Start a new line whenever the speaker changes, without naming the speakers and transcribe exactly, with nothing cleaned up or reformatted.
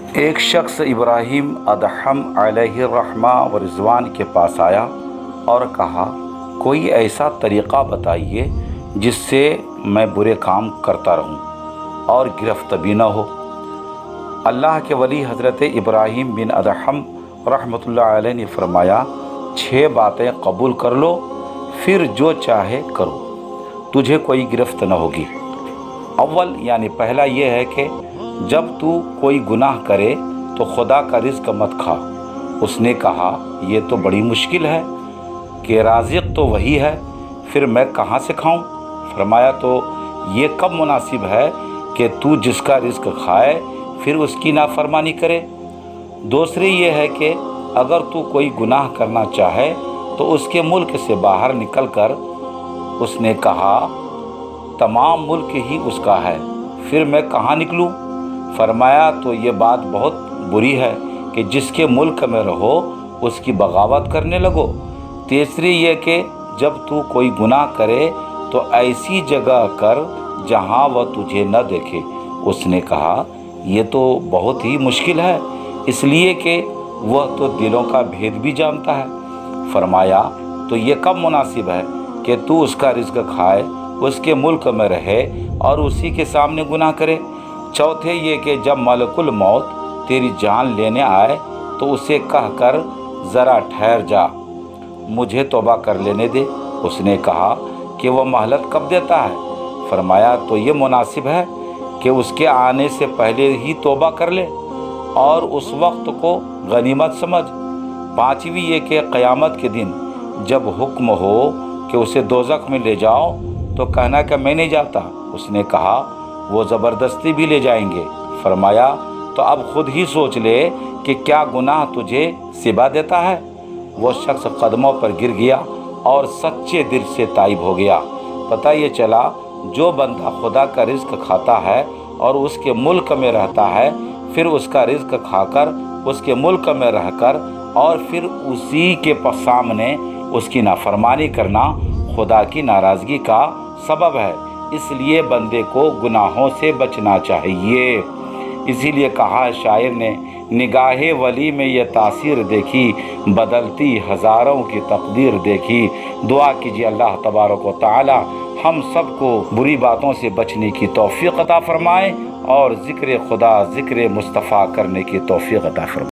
ایک شخص ابراہیم ادہم علیہ الرحمہ و رضوان کے پاس آیا اور کہا، کوئی ایسا طریقہ بتائیے جس سے میں برے کام کرتا رہوں اور گرفت بھی نہ ہو۔ اللہ کے ولی حضرت ابراہیم بن ادہم رحمۃ اللہ علیہ نے فرمایا، چھ باتیں قبول کر لو، پھر جو چاہے کرو، تجھے کوئی گرفت نہ ہوگی۔ اول یعنی پہلا یہ ہے کہ جب تو کوئی گناہ کرے تو خدا کا رزق مت کھا۔ اس نے کہا، یہ تو بڑی مشکل ہے کہ رازق تو وہی ہے، پھر میں کہاں سے کھاؤں؟ فرمایا، تو یہ کب مناسب ہے کہ تو جس کا رزق کھائے پھر اس کی نافرمانی کرے؟ دوسری یہ ہے کہ اگر تو کوئی گناہ کرنا چاہے تو اس کے ملک سے باہر نکل کر۔ اس نے کہا، تمام ملک ہی اس کا ہے، پھر میں کہاں نکلوں؟ فرمایا، تو یہ بات بہت بری ہے کہ جس کے ملک میں رہو اس کی بغاوت کرنے لگو۔ تیسری یہ کہ جب تو کوئی گناہ کرے تو ایسی جگہ کر جہاں وہ تجھے نہ دیکھے۔ اس نے کہا، یہ تو بہت ہی مشکل ہے، اس لیے کہ وہ تو دلوں کا بھید بھی جانتا ہے۔ فرمایا، تو یہ کب مناسب ہے کہ تو اس کا رزق کھائے، اس کے ملک میں رہے اور اسی کے سامنے گناہ کرے؟ چوتھے یہ کہ جب ملک الموت تیری جان لینے آئے تو اسے کہہ کر، ذرا ٹھہر جا، مجھے توبہ کر لینے دے۔ اس نے کہا کہ وہ مہلت کب دیتا ہے؟ فرمایا، تو یہ مناسب ہے کہ اس کے آنے سے پہلے ہی توبہ کر لے اور اس وقت کو غنیمت سمجھ۔ پانچویں یہ کہ قیامت کے دن جب حکم ہو کہ اسے دوزخ میں لے جاؤ تو کہنا کہ میں نہیں جاتا۔ اس نے کہا، وہ زبردستی بھی لے جائیں گے۔ فرمایا، تو اب خود ہی سوچ لے کہ کیا گناہ تجھے سبا دیتا ہے؟ وہ شخص قدموں پر گر گیا اور سچے دل سے تائب ہو گیا۔ پتہ یہ چلا، جو بندہ خدا کا رزق کھاتا ہے اور اس کے ملک میں رہتا ہے، پھر اس کا رزق کھا کر اس کے ملک میں رہ کر اور پھر اسی کے سامنے اس کی نافرمانی کرنا خدا کی ناراضگی کا سبب ہے۔ اس لیے بندے کو گناہوں سے بچنا چاہیے۔ اسی لیے کہا شاعر نے، نگاہ ولی میں یہ تاثیر دیکھی، بدلتی ہزاروں کی تقدیر دیکھی۔ دعا کیجیے اللہ تبارک و تعالی ہم سب کو بری باتوں سے بچنے کی توفیق عطا فرمائے اور ذکر خدا، ذکر مصطفیٰ کرنے کی توفیق عطا فرمائے۔